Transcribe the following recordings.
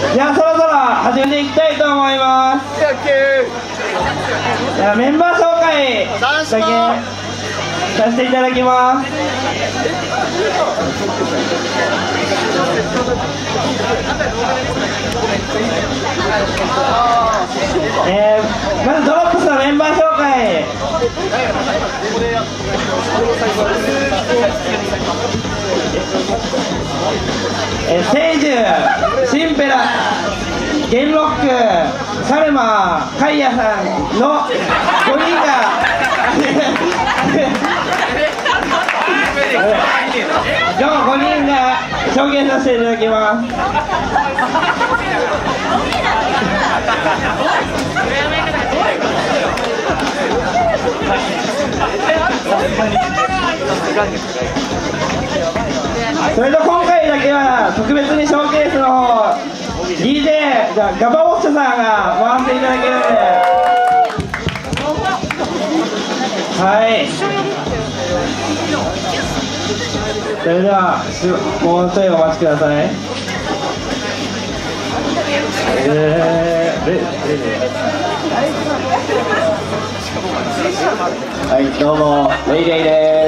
じゃあそろそろ始めていきたいと思います。じゃあメンバー紹介だけさせていただきます。まずドロップスのメンバー紹介。セイジュ、シンペラ、ゲンロック、サルマ、カイヤさんの5人が今日5人が証言させていただきます。それと今回だけは特別にショーケースの方 DJ じゃあガバウォッチャさんが回していただけるんで、はい、それではもうちょいお待ちください。 はい、どうもレイレイです。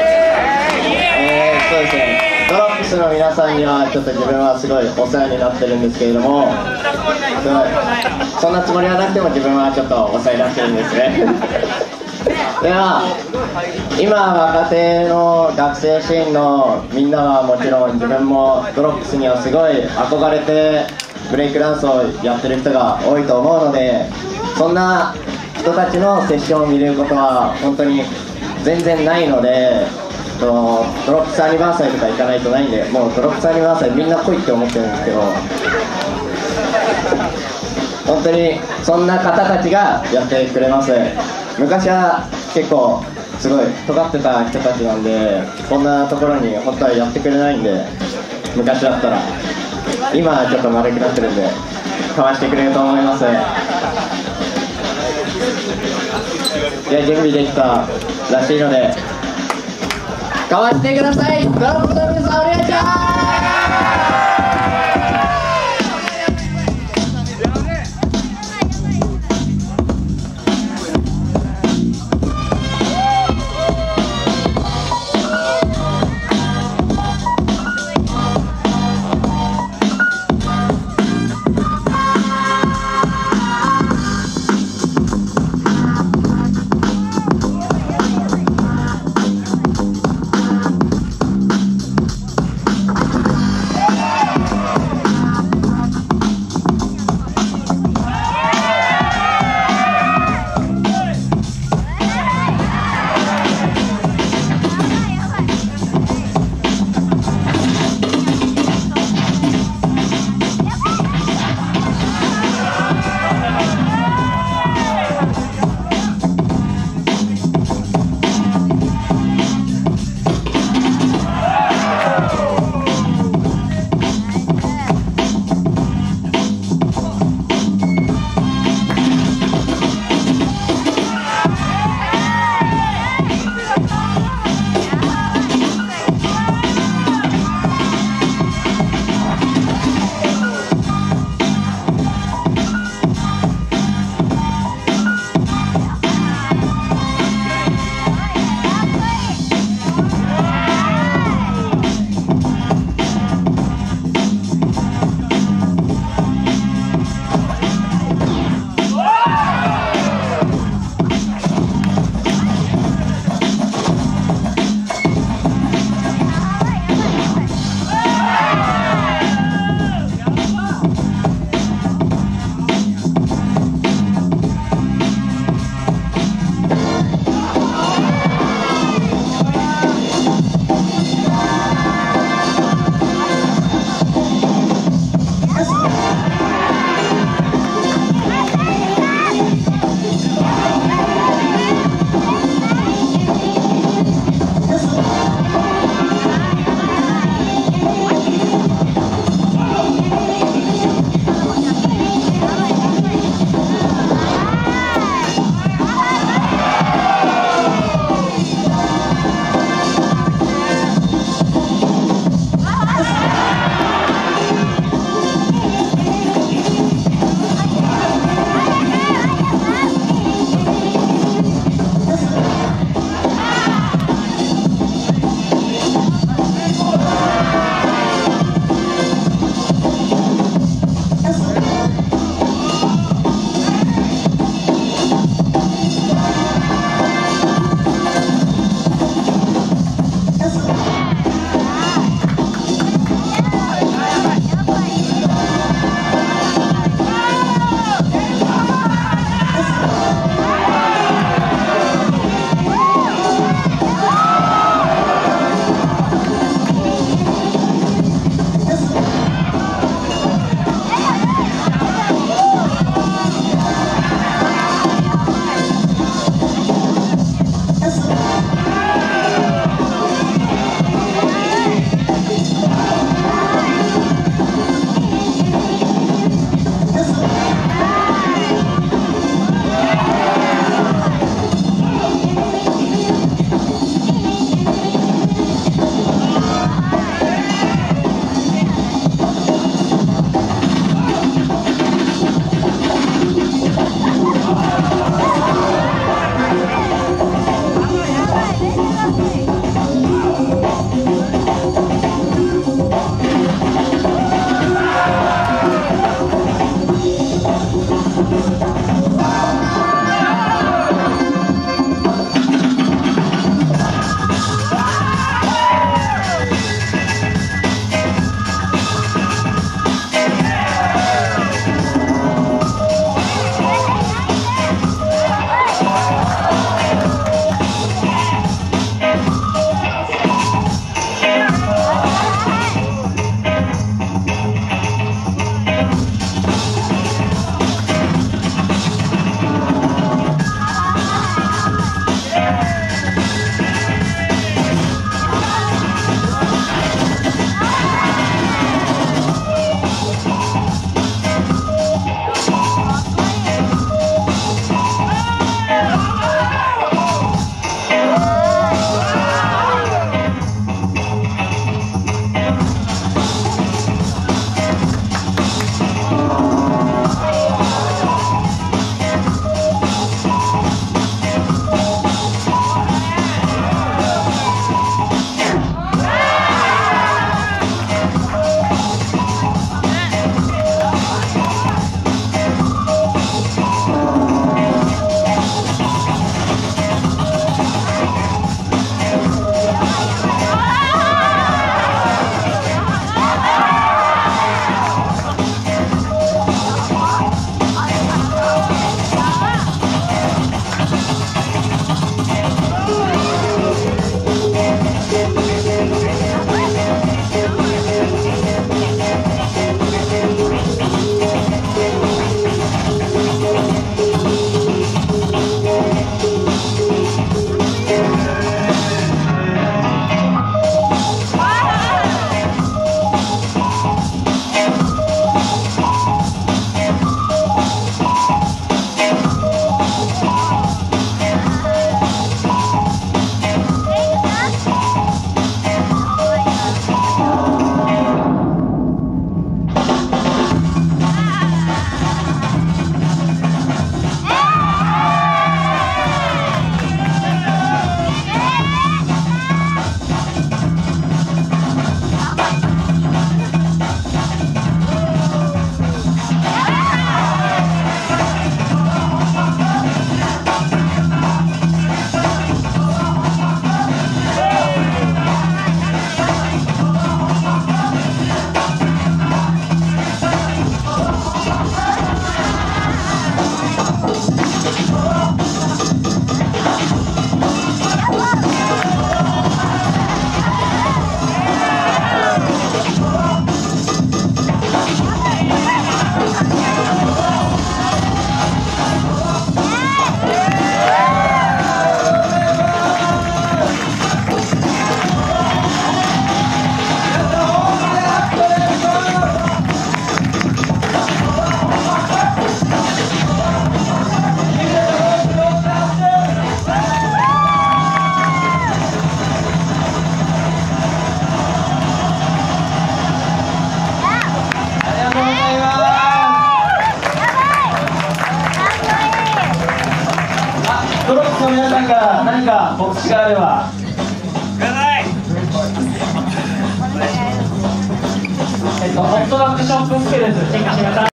そうですね、ドロップスの皆さんにはちょっと自分はすごいお世話になってるんですけれども、そんなつもりはなくても自分はちょっとお世話になってるんですね。では今若手の学生シーンのみんなはもちろん、自分もドロップスにはすごい憧れてブレイクダンスをやってる人が多いと思うので、そんな人たちのセッションを見れることは本当に全然ないので、ドロップスアニバーサリーとか行かないとないんで、もうドロップスアニバーサリーみんな来いって思ってるんですけど、本当にそんな方たちがやってくれます。昔は結構すごい尖ってた人たちなんで、こんなところに本当はやってくれないんで、昔だったら。今はちょっと丸くなってるんでかわしてくれると思います。じゃあ準備できたらしいのでかわしてください。ドロップの皆さんお願いします。 ドロップスの皆さんから何か告知があれば。ホットドッグショップスケです。チェックしてください。